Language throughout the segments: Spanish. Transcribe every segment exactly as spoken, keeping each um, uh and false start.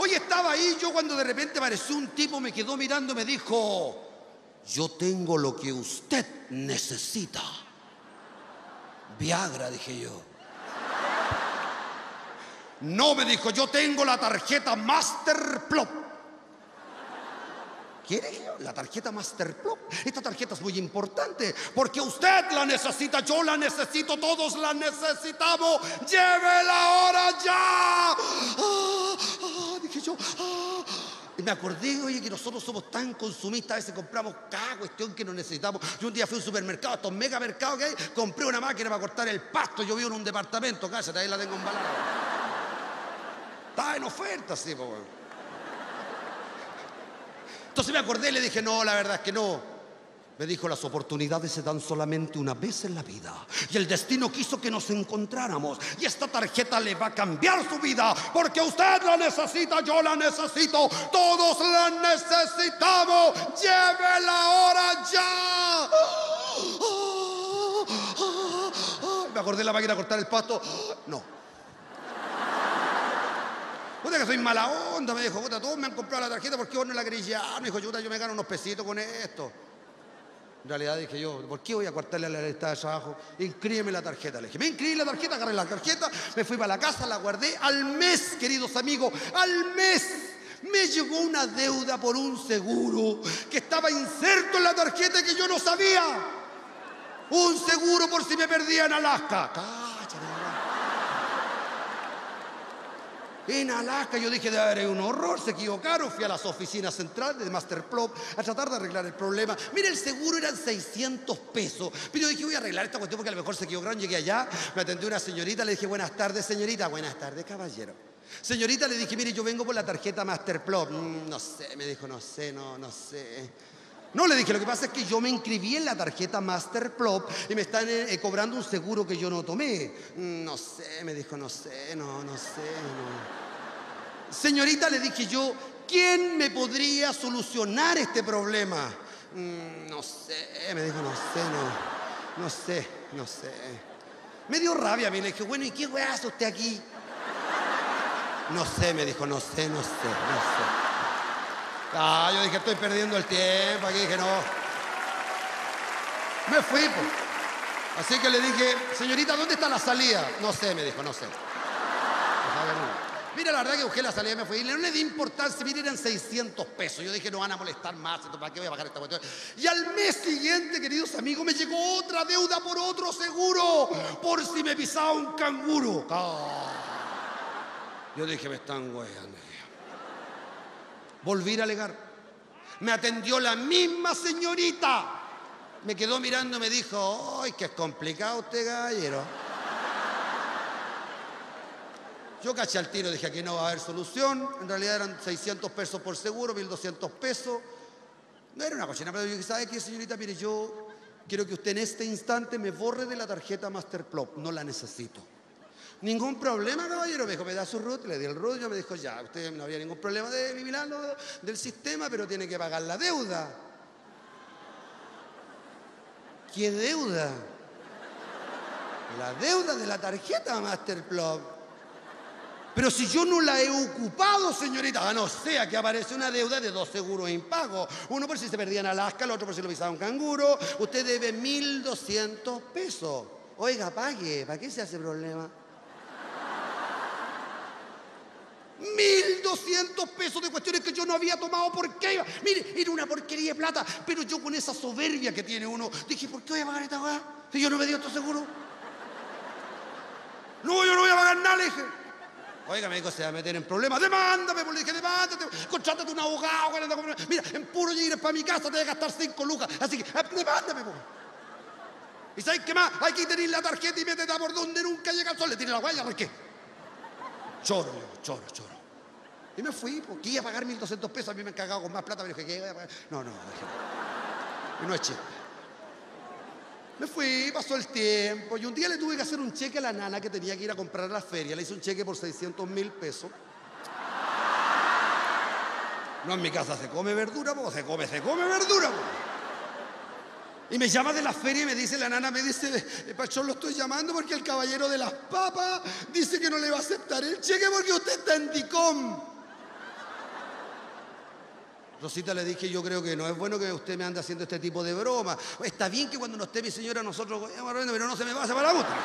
Hoy estaba ahí yo cuando de repente apareció un tipo, me quedó mirando y me dijo: yo tengo lo que usted necesita. Viagra, dije yo. No, me dijo, yo tengo la tarjeta Masterplop. ¿Quiere la tarjeta Masterplop? Esta tarjeta es muy importante porque usted la necesita, yo la necesito, todos la necesitamos. ¡Llévela ahora ya! Ah, ah, dije yo. Ah. Y me acordé, oye, que nosotros somos tan consumistas, a veces compramos cada cuestión que no necesitamos. Yo un día fui a un supermercado, estos mega mercados que hay, compré una máquina para cortar el pasto. Yo vivo en un departamento, cállate, ahí la tengo embalada. Estaba en oferta, sí, po. Entonces me acordé y le dije, no, la verdad es que no. Me dijo, las oportunidades se dan solamente una vez en la vida. Y el destino quiso que nos encontráramos. Y esta tarjeta le va a cambiar su vida. Porque usted la necesita, yo la necesito. Todos la necesitamos. Llévela ahora ya. Me acordé de la máquina de cortar el pasto. No. Puta que soy mala onda, me dijo, puta, todos me han comprado la tarjeta, ¿por qué vos no la querés ya? Me dijo, chuta, yo me gano unos pesitos con esto. En realidad dije yo, ¿por qué voy a cortarle la lista de trabajo? Inscríbeme la tarjeta. Le dije, me inscribí la tarjeta, agarré la tarjeta, me fui para la casa, la guardé. Al mes, queridos amigos, al mes me llegó una deuda por un seguro que estaba inserto en la tarjeta y que yo no sabía. Un seguro por si me perdía en Alaska. Cállate. En Alaska yo dije, debe haber un horror, se equivocaron. Fui a las oficinas centrales de Masterplop a tratar de arreglar el problema. Mire, el seguro eran seiscientos pesos. Pero yo dije, voy a arreglar esta cuestión porque a lo mejor se equivocaron. Llegué allá, me atendió una señorita, le dije, buenas tardes, señorita. Buenas tardes, caballero. Señorita, le dije, mire, yo vengo por la tarjeta Masterplop. Mm, no sé, me dijo, no sé, no, no sé. No, le dije, lo que pasa es que yo me inscribí en la tarjeta Masterplop y me están eh, cobrando un seguro que yo no tomé. Mm, no sé, me dijo, no sé, no, no sé, no. Señorita, le dije yo, ¿quién me podría solucionar este problema? Mm, no sé, me dijo, no sé, no, no sé, no sé. Me dio rabia a mí, le dije, bueno, ¿y qué weá hace usted aquí? No sé, me dijo, no sé, no sé, no sé. Ah, yo dije, estoy perdiendo el tiempo, aquí dije, no. Me fui, pues. Así que le dije, señorita, ¿dónde está la salida? No sé, me dijo, no sé. Mira, la verdad que busqué la salida y me fui. Y no le di importancia, mira, eran seiscientos pesos. Yo dije, no van a molestar más, ¿para qué voy a pagar esta cuestión? Y al mes siguiente, queridos amigos, me llegó otra deuda por otro seguro, por si me pisaba un canguro. Oh. Yo dije, me están hueando. Volví a alegar. Me atendió la misma señorita. Me quedó mirando y me dijo, ¡ay, que es complicado usted, caballero! Yo caché al tiro, dije, aquí no va a haber solución. En realidad eran seiscientos pesos por seguro, mil doscientos pesos. No era una cochina, pero yo dije, ¿sabe qué, señorita? Mire, yo quiero que usted en este instante me borre de la tarjeta Masterplop. No la necesito. Ningún problema, caballero. Me dijo, me da su root, le di el root. Yo me dijo, ya, usted no había ningún problema de eliminarlo del sistema, pero tiene que pagar la deuda. ¿Qué deuda? La deuda de la tarjeta Masterplop. Pero si yo no la he ocupado, señorita, a no sea que aparece una deuda de dos seguros impagos. Uno por si se perdía en Alaska, el otro por si lo pisaba un canguro. Usted debe mil doscientos pesos. Oiga, pague, ¿para qué se hace problema? mil doscientos pesos de cuestiones que yo no había tomado. ¿Por qué? Mire, era una porquería de plata. Pero yo con esa soberbia que tiene uno, dije, ¿por qué voy a pagar esta weá? Si yo no me dio esto seguro. No, yo no voy a pagar nada, le dije. Oiga, me dijo, se va a meter en problemas. Demándame, pues le dije, demándate, contrátate un abogado. Mira, en puro llegar para mi casa te voy a gastar cinco lucas. Así que, demándame, pues. ¿Y sabes qué más? Aquí tenéis la tarjeta y métete por donde nunca llega el sol. Le tiré la guaya, ¿por qué? Choro, yo, choro, choro. Y me fui, porque iba a pagar mil doscientos pesos. A mí me han cagado con más plata. Me dije, ¿qué iba a pagar? No, no, dije. Y no es chiste. Me fui, pasó el tiempo y un día le tuve que hacer un cheque a la nana que tenía que ir a comprar a la feria. Le hice un cheque por seiscientos mil pesos. No, en mi casa se come verdura, pues se come, se come verdura. Po. Y me llama de la feria y me dice, la nana me dice, Pachón, lo estoy llamando porque el caballero de las papas dice que no le va a aceptar el cheque porque usted está en DICOM. Rosita, le dije, yo creo que no es bueno que usted me ande haciendo este tipo de broma. Está bien que cuando no esté mi señora nosotros, pero no se me pase para la otra.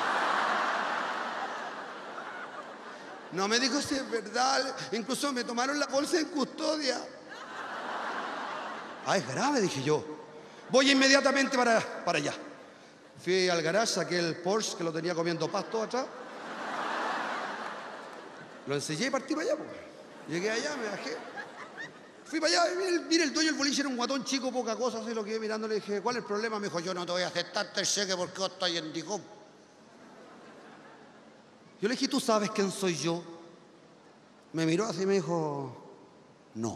No me dijo si es verdad. Incluso me tomaron la bolsa en custodia. Ah, es grave, dije yo. Voy inmediatamente para, para allá. Fui al garage, saqué el Porsche que lo tenía comiendo pasto atrás. Lo ensillé y partí para allá. Pues. Llegué allá, me bajé. Fui para allá, y mire, mire, el dueño del boliche era un guatón chico, poca cosa, así lo quedé mirando, le dije, ¿cuál es el problema? Me dijo, yo no te voy a aceptar este cheque porque vos estás en Dicom. Yo le dije, ¿tú sabes quién soy yo? Me miró así y me dijo, no.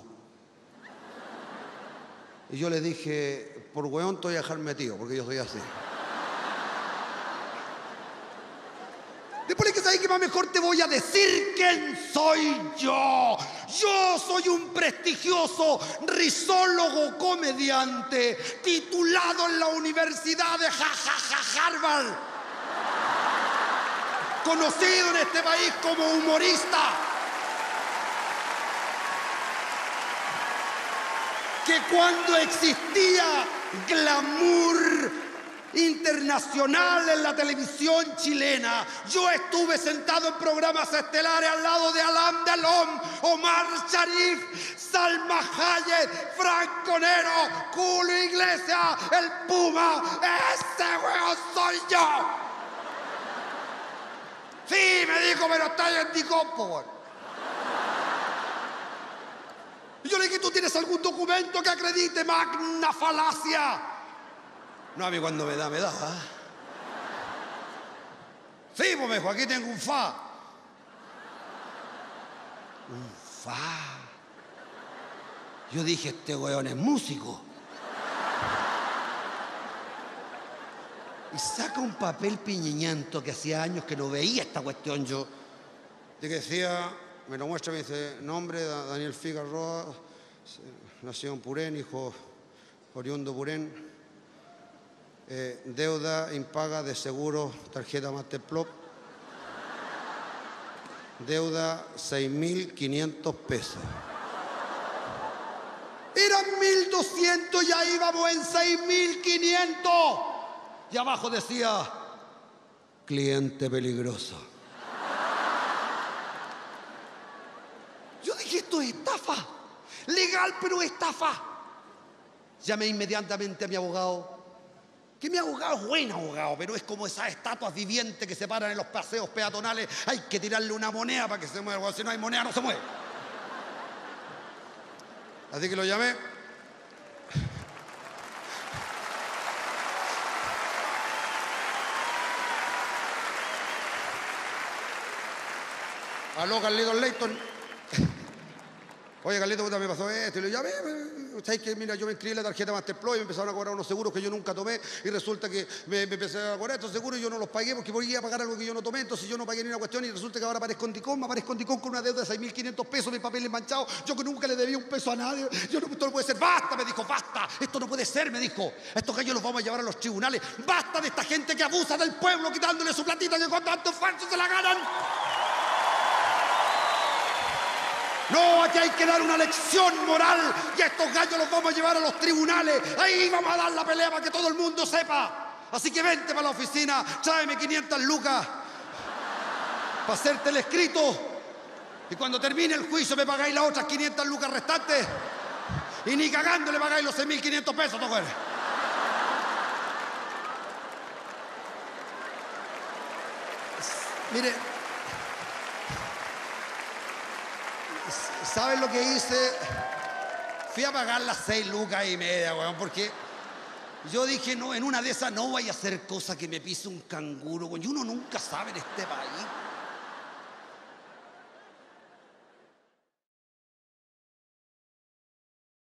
Y yo le dije, por hueón te voy a dejar metido, porque yo soy así. Después de que sabes que más mejor te voy a decir quién soy yo. Yo soy un prestigioso risólogo comediante titulado en la Universidad de ja, ja, ja, Harvard. Conocido en este país como humorista. Que cuando existía glamour internacional en la televisión chilena, yo estuve sentado en programas estelares al lado de Alain Delon, Omar Sharif, Salma Hayek, Franco Nero, Julio Iglesias, el Puma. ¡Ese weón soy yo! Sí, me dijo, pero está en Dicopo. Yo le dije, ¿tú tienes algún documento que acredite magna falacia? No, a mí cuando me da, me da. ¿eh? Sí, pues me dijo, aquí tengo un fa. Un fa. Yo dije, este weón es músico. Y saca un papel piñiñento que hacía años que no veía esta cuestión yo. De que decía, me lo muestra, me dice, nombre, Daniel Figueroa, nació en Purén, hijo oriundo Purén. Eh, deuda impaga de seguro, tarjeta Masterplop. Deuda seis mil quinientos pesos. Eran mil doscientos y ahí vamos en seis mil quinientos. Y abajo decía, cliente peligroso. Yo dije, esto es estafa. Legal, pero estafa. Llamé inmediatamente a mi abogado. Que mi abogado es buen abogado, pero es como esas estatuas vivientes que se paran en los paseos peatonales. Hay que tirarle una moneda para que se mueva, si no hay moneda no se mueve. Así que lo llamé. Aló, Carlitos Leighton. Oye, Carlito, puta, me pasó esto. Y le llamé. ¿Sabes qué? Mira, yo me inscribí en la tarjeta Masterplus y me empezaron a cobrar unos seguros que yo nunca tomé. Y resulta que me, me empecé a cobrar estos seguros y yo no los pagué porque podía pagar algo que yo no tomé. Entonces yo no pagué ni una cuestión y resulta que ahora aparezco en Dicom. Aparezco en Dicom con una deuda de seis mil quinientos pesos, mis papeles manchados. Yo que nunca le debía un peso a nadie. Yo no, esto no puede ser. ¡Basta! Me dijo, ¡basta! Esto no puede ser, me dijo. A estos gallos los vamos a llevar a los tribunales. ¡Basta de esta gente que abusa del pueblo quitándole su platita que con tanto esfuerzo se la ganan! No, aquí hay que dar una lección moral y a estos gallos los vamos a llevar a los tribunales. Ahí vamos a dar la pelea para que todo el mundo sepa. Así que vente para la oficina, tráeme quinientas lucas para hacerte el escrito. Y cuando termine el juicio me pagáis las otras quinientas lucas restantes. Y ni cagando le pagáis los seis mil quinientos pesos, ¿no? Mire, ¿saben lo que hice? Fui a pagar las seis lucas y media, weón, porque yo dije, no, en una de esas no voy a hacer cosa que me pise un canguro, weón. Y uno nunca sabe en este país.